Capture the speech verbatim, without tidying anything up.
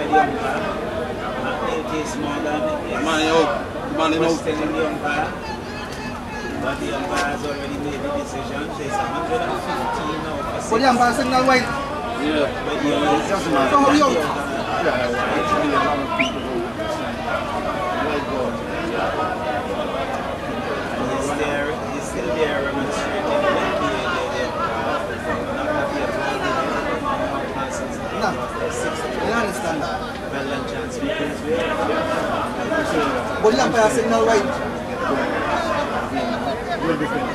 McNeil takes more than yes. Money out. Money out. Telling the umpire. But the umpire has already made the decision. There's one hundred fifteen now for six. But the umpire signal white. Yeah. But the umpire is just So how you out? He's there, he's still there remonstrating with the No, I understand that. well and chance because we But the umpire signal white. Will be